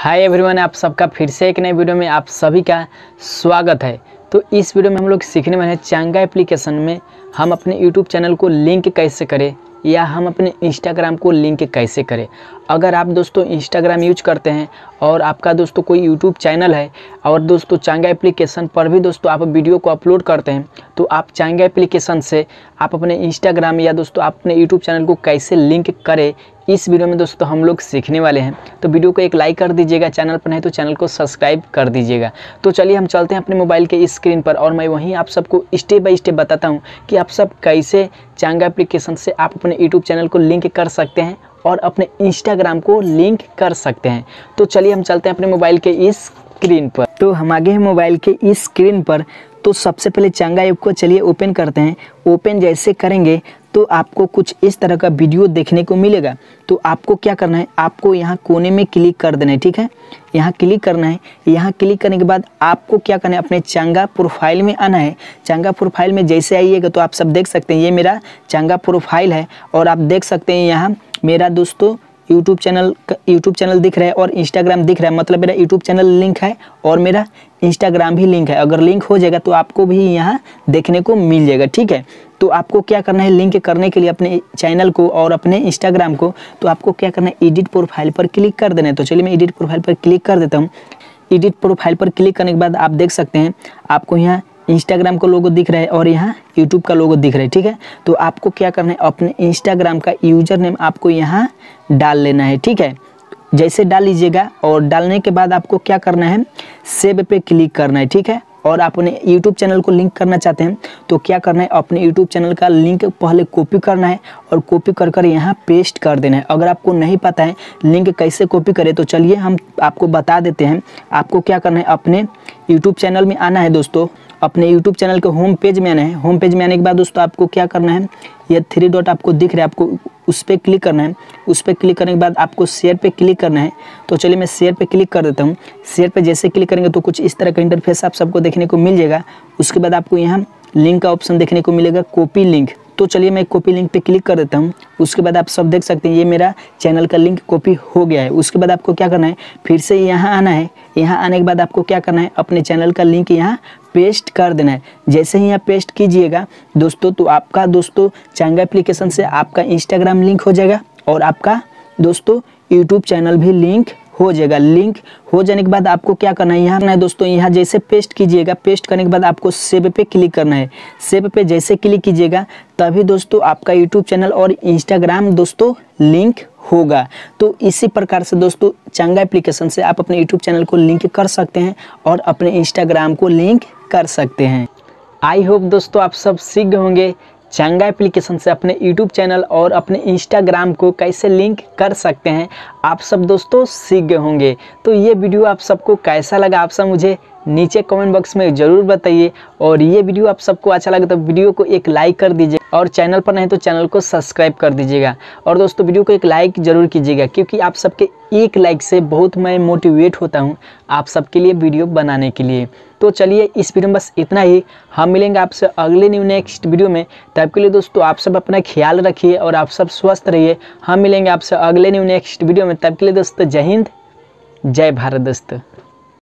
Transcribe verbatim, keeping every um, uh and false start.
Hi everyone, आप सबका फिर से एक नए वीडियो में आप सभी का स्वागत है। तो इस वीडियो में हम लोग सीखने वाले हैं चांगा एप्लीकेशन में हम अपने यूट्यूब चैनल को लिंक कैसे करें या हम अपने इंस्टाग्राम को लिंक कैसे करें। अगर आप दोस्तों इंस्टाग्राम यूज करते हैं और आपका दोस्तों कोई यूट्यूब चैनल है और दोस्तों चांगा एप्लीकेशन पर भी दोस्तों आप वीडियो को अपलोड करते हैं, तो आप चांगा एप्लीकेशन से आप अपने इंस्टाग्राम या दोस्तों आप अपने यूट्यूब चैनल को कैसे लिंक करें, इस वीडियो में दोस्तों हम लोग सीखने वाले हैं। तो वीडियो को एक लाइक कर दीजिएगा, चैनल पर नहीं तो चैनल को सब्सक्राइब कर दीजिएगा। तो चलिए हम चलते हैं अपने मोबाइल के इस स्क्रीन पर और मैं वहीं आप सबको स्टेप बाय स्टेप बताता हूं कि आप सब कैसे चांगा एप्लीकेशन से आप अपने यूट्यूब चैनल को लिंक कर सकते हैं और अपने इंस्टाग्राम को लिंक कर सकते हैं। तो चलिए हम चलते हैं अपने मोबाइल के इस स्क्रीन पर। तो हम आगे हैं मोबाइल के इस स्क्रीन पर। तो सबसे पहले चांगा ऐप को चलिए ओपन करते हैं। ओपन जैसे करेंगे तो आपको कुछ इस तरह का वीडियो देखने को मिलेगा। तो आपको क्या करना है, आपको यहाँ कोने में क्लिक कर देना है। ठीक है, यहाँ क्लिक करना है। यहाँ क्लिक करने के बाद आपको क्या करना है, अपने चांगा प्रोफाइल में आना है। चांगा प्रोफाइल में जैसे आइएगा तो आप सब देख सकते हैं ये मेरा चांगा प्रोफाइल है और आप देख सकते हैं यहाँ मेरा दोस्तों यूट्यूब चैनल यूट्यूब चैनल दिख रहा है और इंस्टाग्राम दिख रहा है। मतलब मेरा यूट्यूब चैनल लिंक है और मेरा इंस्टाग्राम भी लिंक है। अगर लिंक हो जाएगा तो आपको भी यहाँ देखने को मिल जाएगा। ठीक है, तो आपको क्या करना है, लिंक करने के लिए अपने चैनल को और अपने इंस्टाग्राम को, तो आपको क्या करना है, एडिट प्रोफाइल पर क्लिक कर देना है। तो चलिए मैं एडिट प्रोफाइल पर क्लिक कर देता हूँ। एडिट प्रोफाइल पर क्लिक करने के बाद आप देख सकते हैं आपको यहाँ इंस्टाग्राम का लोगो दिख रहा है और यहाँ यूट्यूब का लोगो दिख रहा है। ठीक है, तो आपको क्या करना है, अपने इंस्टाग्राम का यूजर नेम आपको यहाँ डाल लेना है। ठीक है, जैसे डाल लीजिएगा और डालने के बाद आपको क्या करना है, सेव पे क्लिक करना है। ठीक है, और आप अपने यूट्यूब चैनल को लिंक करना चाहते हैं तो क्या करना है, अपने यूट्यूब चैनल का लिंक पहले कॉपी करना है और कॉपी कर कर यहाँ पेस्ट कर देना है। अगर आपको नहीं पता है लिंक कैसे कॉपी करें तो चलिए हम आपको बता देते हैं। आपको क्या करना है, अपने यूट्यूब चैनल में आना है दोस्तों। अपने यूट्यूब चैनल के होम पेज में आना है। होम पेज में आने के बाद दोस्तों आपको क्या करना है, ये थ्री डॉट आपको दिख रहा है, आपको उस पर क्लिक करना है। उस पर क्लिक करने के बाद आपको शेयर पे क्लिक करना है। तो चलिए मैं शेयर पे क्लिक कर देता हूँ। शेयर पे जैसे क्लिक करेंगे तो कुछ इस तरह का इंटरफेस आप सबको देखने को मिल जाएगा। उसके बाद आपको यहाँ लिंक का ऑप्शन देखने को मिलेगा, कॉपी लिंक। तो चलिए मैं कॉपी लिंक पे क्लिक कर देता हूँ। उसके बाद आप सब देख सकते हैं ये मेरा चैनल का लिंक कॉपी हो गया है। उसके बाद आपको क्या करना है, फिर से यहाँ आना है। यहाँ आने के बाद आपको क्या करना है, अपने चैनल का लिंक यहाँ पेस्ट कर देना है। जैसे ही यहाँ पेस्ट कीजिएगा दोस्तों तो आपका दोस्तों चांगा एप्लीकेशन से आपका इंस्टाग्राम लिंक हो जाएगा और आपका दोस्तों यूट्यूब चैनल भी लिंक हो जाएगा। लिंक हो जाने के बाद आपको क्या करना है, यहाँ करना है दोस्तों, यहाँ जैसे पेस्ट कीजिएगा, पेस्ट करने के बाद आपको सेव पे क्लिक करना है। सेव पे जैसे क्लिक कीजिएगा तभी दोस्तों आपका यूट्यूब चैनल और इंस्टाग्राम दोस्तों लिंक होगा। तो इसी प्रकार से दोस्तों चांगा एप्लीकेशन से आप अपने यूट्यूब चैनल को लिंक कर सकते हैं और अपने इंस्टाग्राम को लिंक कर सकते हैं। आई होप दोस्तों आप सब सीख गए होंगे चांगा एप्लीकेशन से अपने यूट्यूब चैनल और अपने इंस्टाग्राम को कैसे लिंक कर सकते हैं। आप सब दोस्तों सीख गए होंगे। तो ये वीडियो आप सबको कैसा लगा आप सब मुझे नीचे कमेंट बॉक्स में ज़रूर बताइए। और ये वीडियो आप सबको अच्छा लगे तो वीडियो को एक लाइक कर दीजिए और चैनल पर नहीं तो चैनल को सब्सक्राइब कर दीजिएगा। और दोस्तों वीडियो को एक लाइक ज़रूर कीजिएगा क्योंकि आप सबके एक लाइक से बहुत मैं मोटिवेट होता हूँ आप सबके लिए वीडियो बनाने के लिए। तो चलिए इस वीडियो में बस इतना ही। हम मिलेंगे आपसे अगले न्यू नेक्स्ट वीडियो में। तब के लिए दोस्तों आप सब अपना ख्याल रखिए और आप सब स्वस्थ रहिए। हम मिलेंगे आपसे अगले न्यू नेक्स्ट वीडियो में। तब के लिए दोस्तों जय हिंद, जय भारत दोस्तों।